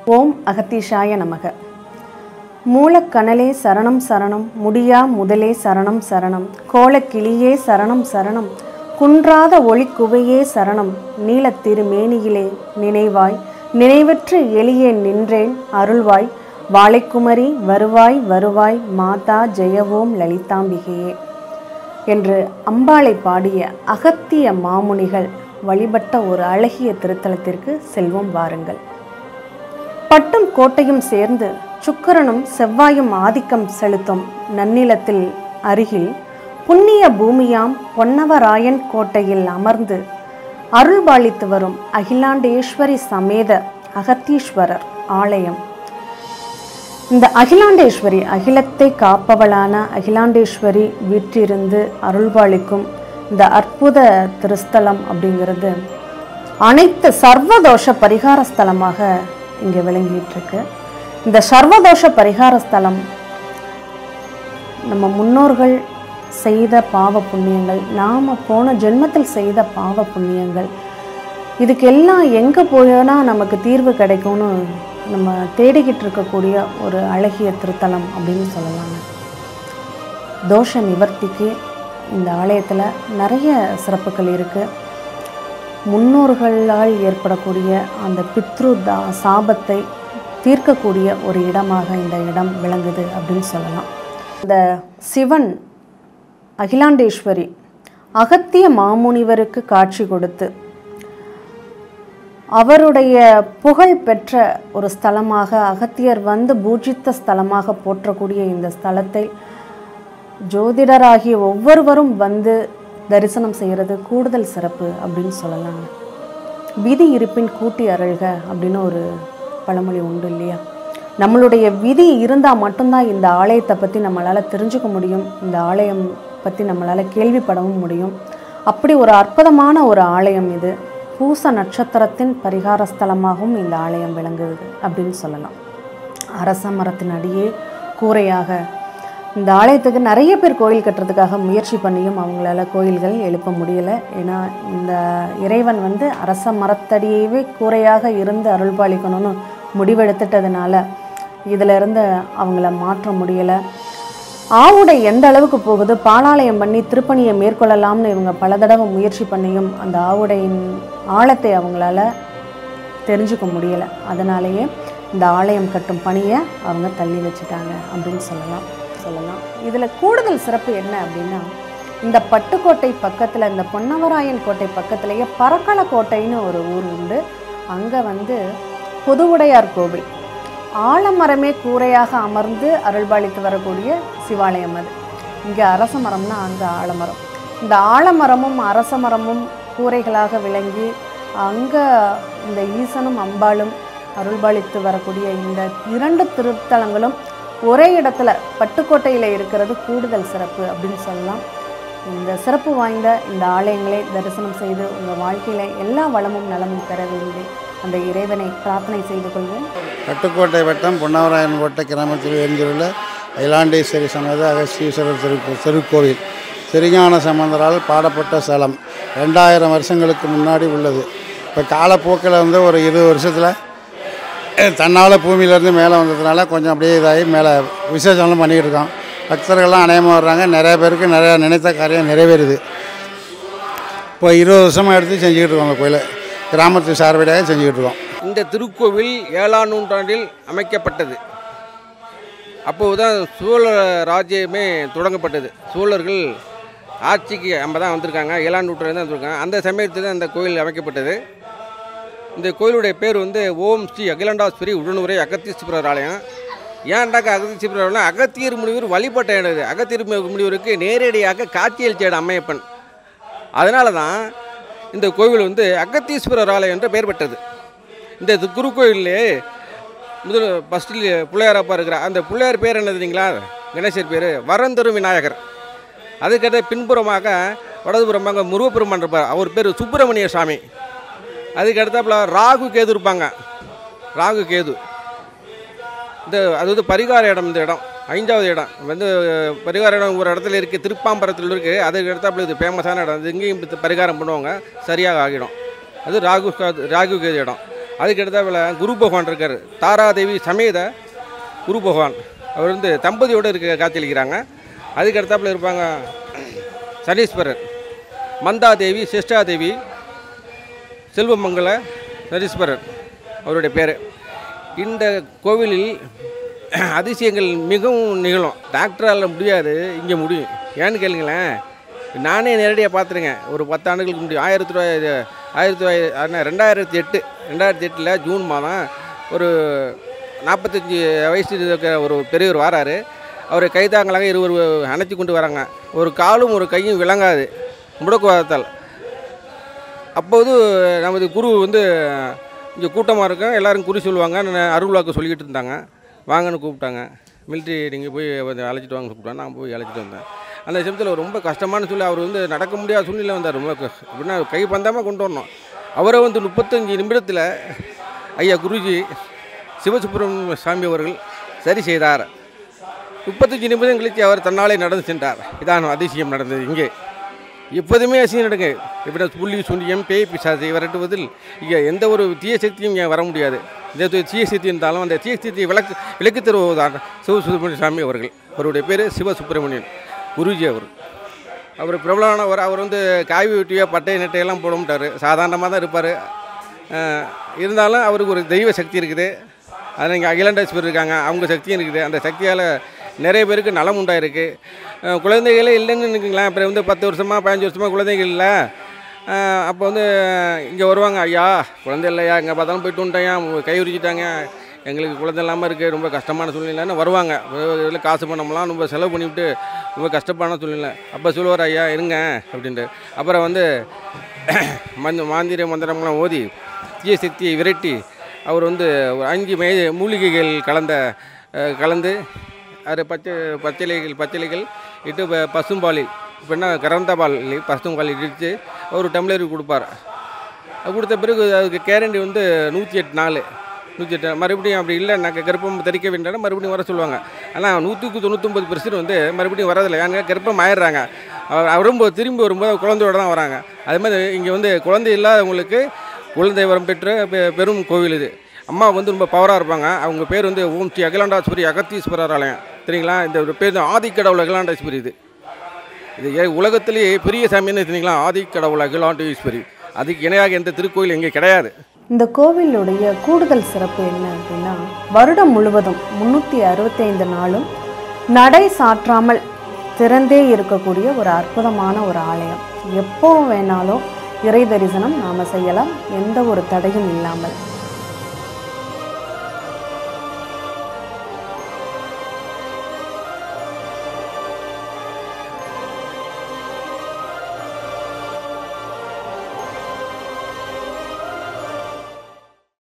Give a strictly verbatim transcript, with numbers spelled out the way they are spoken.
ஓம் அகத்தீஷாய நமக. மூலக்கனலே சரணம் சரணம், முடியா முதலே சரணம் சரணம், கோலக்கிளியே சரணம் சரணம், குன்றாத ஒளிக்குவையே சரணம், நீலத் திருமேனியிலே நினைவாய் நினைவற்று எளியே நின்றேன் அருள்வாய், வாழைக்குமரி வருவாய் வருவாய் மாதா ஜெயவோம் லலிதாம்பிகையே என்று அம்பாளை பாடிய அகத்திய மாமுனிகள் வழிபட்ட ஒரு அழகிய திருத்தலத்திற்கு செல்வோம் வாருங்கள். பட்டும் கோட்டையும் சேர்ந்து சுக்கிரனும் செவ்வாயும் ஆதிக்கம் செலுத்தும் நன்னிலத்தில் அருகில் புண்ணிய பூமியாம் பொன்னவராயன் கோட்டையில் அமர்ந்து அருள்பாலித்து வரும் அகிலாண்டேஸ்வரி சமேத அகத்தீஸ்வரர் ஆலயம். இந்த அகிலாண்டேஸ்வரி, அகிலத்தை காப்பவளான அகிலாண்டேஸ்வரி வீற்றிருந்து அருள்பாலிக்கும் இந்த அற்புத திருஸ்தலம் அப்படிங்கிறது அனைத்து சர்வதோஷ பரிகார ஸ்தலமாக இங்கே விளங்கிட்டு இருக்கு. இந்த சர்வதோஷ பரிகார ஸ்தலம் நம்ம முன்னோர்கள் செய்த பாவ புண்ணியங்கள், நாம் போன ஜென்மத்தில் செய்த பாவ புண்ணியங்கள், இதுக்கெல்லாம் எங்கே போனா நமக்கு தீர்வு கிடைக்கும்னு நம்ம தேடிக்கிட்டு இருக்கக்கூடிய ஒரு அழகிய திருத்தலம் அப்படின்னு சொல்லலாங்க. தோஷ நிவர்த்திக்கு இந்த ஆலயத்தில் நிறைய சிறப்புகள் இருக்குது. முன்னோர்களால் ஏற்படக்கூடிய அந்த பித்ரு தா சாபத்தை தீர்க்கக்கூடிய ஒரு இடமாக இந்த இடம் விளங்குது அப்படின்னு சொல்லலாம். இந்த சிவன் அகிலாண்டேஸ்வரி அகத்திய மாமுனிவருக்கு காட்சி கொடுத்து அவருடைய புகழ் பெற்ற ஒரு ஸ்தலமாக, அகத்தியர் வந்து பூஜித்த ஸ்தலமாக போற்றக்கூடிய இந்த ஸ்தலத்தை ஜோதிடராகிய ஒவ்வொருவரும் வந்து தரிசனம் செய்கிறது கூடுதல் சிறப்பு அப்படின்னு சொல்லலாங்க. விதி இருப்பின் கூட்டி அருள்க அப்படின்னு ஒரு பழமொழி உண்டு இல்லையா? நம்மளுடைய விதி இருந்தால் மட்டும்தான் இந்த ஆலயத்தை பற்றி நம்மளால் தெரிஞ்சுக்க முடியும், இந்த ஆலயம் பற்றி நம்மளால் கேள்விப்படவும் முடியும். அப்படி ஒரு அற்புதமான ஒரு ஆலயம் இது. பூச நட்சத்திரத்தின் பரிகார ஸ்தலமாகவும் இந்த ஆலயம் விளங்குது அப்படின்னு சொல்லலாம். அரச மரத்தின் அடியே கூரையாக இந்த ஆலயத்துக்கு நிறைய பேர் கோயில் கட்டுறதுக்காக முயற்சி பண்ணியும் அவங்களால கோயில்கள் எழுப்ப முடியலை. ஏன்னா இந்த இறைவன் வந்து அரச மரத்தடியவே கூரையாக இருந்து அருள்பாலிக்கணும்னு முடிவெடுத்துட்டதுனால இதிலிருந்து அவங்கள மாற்ற முடியலை. ஆவுடை எந்த அளவுக்கு போகுது, பாலாலயம் பண்ணி திருப்பணியை மேற்கொள்ளலாம்னு இவங்க பல தடவை முயற்சி பண்ணியும் அந்த ஆவுடையின் ஆழத்தை அவங்களால தெரிஞ்சுக்க முடியலை. அதனாலேயே இந்த ஆலயம் கட்டும் பணியை அவங்க தள்ளி வச்சுட்டாங்க அப்படின்னு சொல்லலாம் சொல்லலாம் இதில் கூடுதல் சிறப்பு என்ன அப்படின்னா, இந்த பட்டுக்கோட்டை பக்கத்தில், இந்த பொன்னவராயன் கோட்டை பக்கத்துலேயே பரக்கல கோட்டைன்னு ஒரு ஊர் உண்டு. அங்கே வந்து பொதுவுடையார் கோவில், ஆலமரமே கூரையாக அமர்ந்து அருள்பாலித்து வரக்கூடிய சிவாலயம் அது. இங்கே அரச மரம்னா அங்கே ஆலமரம். இந்த ஆலமரமும் அரச மரமும் கூரைகளாக விளங்கி அங்கே இந்த ஈசனும் அம்பாளும் அருள்பாலித்து வரக்கூடிய இந்த இரண்டு திருத்தலங்களும் ஒரே இடத்துல பட்டுக்கோட்டையில் இருக்கிறது கூடுதல் சிறப்பு அப்படின்னு சொல்லலாம். இந்த சிறப்பு வாய்ந்த இந்த ஆலயங்களை தரிசனம் செய்து உங்கள் வாழ்க்கையில் எல்லா வளமும் நலமும் பெற வேண்டி அந்த இறைவனை பிரார்த்தனை செய்து கொள்வோம். பட்டுக்கோட்டை வட்டம் பொன்னவராயன் கோட்டை கிராமத்தில் எழுந்துள்ள அகிலாண்டேஸ்வரி சமேத அகஸ்தீஸ்வரர் திரு திருக்கோவில் திருஞான சம்பந்தரால் பாடப்பட்ட ஸ்தலம். ரெண்டாயிரம் வருஷங்களுக்கு முன்னாடி உள்ளது. இப்போ காலப்போக்கில் வந்து ஒரு இருபது வருஷத்தில் தன்னால் பூமியிலேருந்து மேலே வந்ததுனால கொஞ்சம் அப்படியே இதாகி மேலே விசேஷம்லாம் பண்ணிக்கிட்டு இருக்கோம். பக்தர்கள்லாம் அநேகமாக வர்றாங்க. நிறைய பேருக்கு நிறையா நினைத்த காரியம் நிறைவேறுது. இப்போ இருபது வருஷமாக எடுத்து செஞ்சுக்கிட்டு இருக்கோம். அந்த கோயிலை கிராமத்து சார்படியாக செஞ்சுக்கிட்டு இருக்கோம். இந்த திருக்கோவில் ஏழாம் நூற்றாண்டில் அமைக்கப்பட்டது. அப்போது தான் சோழ ராஜ்யமே தொடங்கப்பட்டது. சோழர்கள் ஆட்சிக்கு நம்ம தான் வந்திருக்காங்க, ஏழாம் நூற்றாண்டு தான் வந்திருக்காங்க. அந்த சமயத்தில் தான் இந்த கோயில் அமைக்கப்பட்டது. இந்த கோயிலுடைய பேர் வந்து ஓம் ஸ்ரீ அகிலாண்டேஸ்வரி உடனுரை அகத்தீஸ்வரர் ஆலயம். ஏன்டாக்க அகத்தீஸ்வரர் ஆலயம் அகத்தியர் முனிவர் வழிபட்ட இடம். அகத்தியர் முனிவருக்கு நேரடியாக காட்சியளித்த இடம் அம்மையப்பன். அதனால தான் இந்த கோவில் வந்து அகத்தீஸ்வரர் ஆலயம் என்று பெயர் பெற்றது. இந்த குருக்கோயிலே முதல் ஃபஸ்ட்டில் பிள்ளையாரப்பா இருக்கிற அந்த பிள்ளையார் பேர் என்ன தெரியுங்களா? கணேசர் பேர் வரந்தரும் விநாயகர். அதுக்கடுத்த பின்புறமாக வடதுபுறமாக முருகப்பெருமான் இருப்பார், அவர் பேர் சுப்பிரமணிய சாமி. அதுக்கு அடுத்தாப்புல ராகு கேது இருப்பாங்க. ராகு கேது இந்த அது வந்து பரிகார இடம். இந்த இடம் ஐந்தாவது இடம் வந்து பரிகார இடம் ஒரு இடத்துல இருக்குது, திருப்பாம்பரத்தில் இருக்குது. அதுக்கு அடுத்தாப்புல இது ஃபேமஸான இடம். இது இங்கேயும் பரிகாரம் பண்ணுவாங்க, சரியாக ஆகிடும். அது ராகு ராகு கேது இடம். அதுக்கு அடுத்தாப்புல குரு பகவான் இருக்கார், தாராதேவி சமேத குரு பகவான். அவர் வந்து தம்பதியோடு இருக்க காட்சியளிக்கிறாங்க. அதுக்கு அடுத்தாப்புல இருப்பாங்க சனீஸ்வரர், மந்தாதேவி, சிஷ்டாதேவி, செல்வமங்கல சனீஸ்வரர் அவருடைய பேர். இந்த கோவிலில் அதிசயங்கள் மிகவும் நிகழும். டாக்டரால் முடியாது, இங்கே முடியும். ஏன்னு கேளுங்களேன், நானே நேரடியாக பார்த்துருங்க. ஒரு பத்து ஆண்டுகளுக்கு முடியும் ஆயிரத்தி தொள்ளாயிரத்தி ஆயிரத்தி தொள்ளாயிரத்தி ரெண்டாயிரத்தி எட்டு ரெண்டாயிரத்தி எட்டில் ஜூன் மாதம் ஒரு நாற்பத்தஞ்சி வயசு இருக்கிற ஒரு பெரியவர் வராரு. அவரை கைதாங்களாக இருவர் அணைச்சி கொண்டு வராங்க. ஒரு காலும் ஒரு கையும் விளங்காது முடக்குவாதத்தால். அப்போது நமது குரு வந்து இங்கே கூட்டமாக இருக்கும், எல்லோரும் குறி சொல்லுவாங்க, அருள்வாக்கு சொல்லிக்கிட்டு இருந்தாங்க. வாங்கன்னு கூப்பிட்டாங்க. மிலிட்ரி நீங்கள் போய் அழைச்சிட்டு வாங்க கூப்பிட்டாங்க. நான் போய் அழைச்சிட்டு வந்தேன். அந்த சமயத்தில் ரொம்ப கஷ்டமான சொல்லி அவர் வந்து நடக்க முடியாத சூழ்நிலை வந்தார். ரொம்ப அப்படின்னா கை பந்தாமல் கொண்டு வரணும். அவரை வந்து முப்பத்தஞ்சு நிமிடத்தில் ஐயா குருஜி சிவசுப்பிரமணிய சாமி அவர்கள் சரி செய்தார். முப்பத்தஞ்சு நிமிடம் கழித்து அவர் தன்னாலே நடந்து சென்றார். இதான் அதிசயம் நடந்தது. இங்கே எப்போதுமே அதிசயம் நடங்க. இப்படி புள்ளி சூன்யம் பேய் பிசாசை விரட்டுவதில் இங்கே எந்த ஒரு தீய சக்தியும் இங்கே வர முடியாது. இந்த தீய சக்தி இருந்தாலும் அந்த தீய சக்தியை விளக்கு விளக்கு தருவதுதான் சிவசுப்பிரமணிய சாமி அவர்கள். அவருடைய பேர் சிவசுப்பிரமணியன் குருஜி. அவர் அவர் பிரபலமானவர். அவர் வந்து காய் வெட்டியோ பட்டை நெட்டையெல்லாம் போட மாட்டார், சாதாரணமாக தான் இருப்பார். இருந்தாலும் அவருக்கு ஒரு தெய்வ சக்தி இருக்குது. அதில் இங்கே அகிலாண்டேஸ்வரர் இருக்காங்க, அவங்க சக்தியும் இருக்குது. அந்த சக்தியால் நிறைய பேருக்கு நலம் உண்டாயிருக்கு. குழந்தைகளே இல்லைன்னு நினைக்கிங்களேன். அப்புறம் வந்து பத்து வருஷமாக பதினஞ்சு வருஷமாக குழந்தைகள் இல்லை. அப்போ வந்து இங்கே வருவாங்க, ஐயா குழந்தை இல்லையா, இங்கே பார்த்தாலும் போய்ட்டு வந்துட்டாயா, கை உரிச்சிட்டாங்க, எங்களுக்கு குழந்தை இல்லாமல் இருக்குது, ரொம்ப கஷ்டமான சூழ்நிலைன்னு வருவாங்க. இதில் காசு பணம்லாம் ரொம்ப செலவு பண்ணிவிட்டு ரொம்ப கஷ்டமான சூழ்நிலை. அப்போ சொல்லுவார், ஐயா இருங்க அப்படின்ட்டு. அப்புறம் வந்து மந்த மாந்திர மந்திரம்லாம் ஓதி தீய சக்தியை விரட்டி அவர் வந்து ஒரு அஞ்சு மே மூலிகைகள் கலந்த கலந்து அது பச்சை பச்சிலைகள் பச்சிலைகள் இட்டு பசும்பாலில் இப்போ என்ன கறந்த பால் பசும்பால் இடித்து ஒரு டம்ளருக்கு கொடுப்பார். கொடுத்த பிறகு அதுக்கு கேரண்டி வந்து நூற்றி எட்டு நாள் நூற்றி எட்டு மறுபடியும் அப்படி இல்லை நாங்கள் கர்ப்பம் தரிக்க வேண்டாம் மறுபடியும் வர சொல்லுவாங்க. ஆனால் நூற்றுக்கு தொண்ணூற்றொம்பது பெர்சன்ட் வந்து மறுபடியும் வரதில்லை. ஏன்னா கர்ப்பம் ஆயிடுறாங்க. வரும்போது திரும்பி வரும்போது குழந்தையோடு தான் வராங்க. அது மாதிரி இங்கே வந்து குழந்தை இல்லாதவங்களுக்கு குழந்தை வரம் பெற்ற பெரும் கோவில் இது. அம்மா வந்து ரொம்ப பவராக இருப்பாங்க. அவங்க பேர் வந்து ஓம் ஸ்ரீ அகிலாண்டேஸ்வரி அகத்தீஸ்வரர் ஆலயம். சரிங்களா? இந்த பேர் ஆதிக்கடவுள் அகிலாண்டேஸ்வரி. இது இது உலகத்திலேயே பெரிய சாமின்னு தெரியுங்களா? ஆதிக்கடவுள் அகிலாண்டேஸ்வரி. அதுக்கு இணையாக எந்த திருக்கோயில் இங்கே கிடையாது. இந்த கோவிலுடைய கூடுதல் சிறப்பு என்ன அப்படின்னா, வருடம் முழுவதும் முந்நூற்றி அறுபத்தி ஐந்து நாளும் நடை சாற்றாமல் திறந்தே இருக்கக்கூடிய ஒரு அற்புதமான ஒரு ஆலயம். எப்போ வேணாலும் இறை தரிசனம் நாம் செய்யலாம், எந்த ஒரு தடையும் இல்லாமல்.